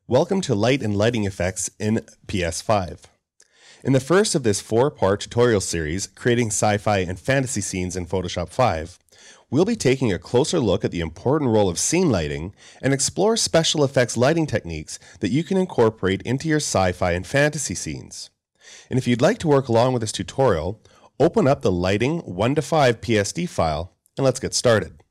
Welcome to Light and Lighting Effects in PS5. In the first of this 4-part tutorial series, creating sci-fi and fantasy scenes in Photoshop 5, we'll be taking a closer look at the important role of scene lighting and explore special effects lighting techniques that you can incorporate into your sci-fi and fantasy scenes. And if you'd like to work along with this tutorial, open up the Lighting 1 to 5 PSD file and let's get started.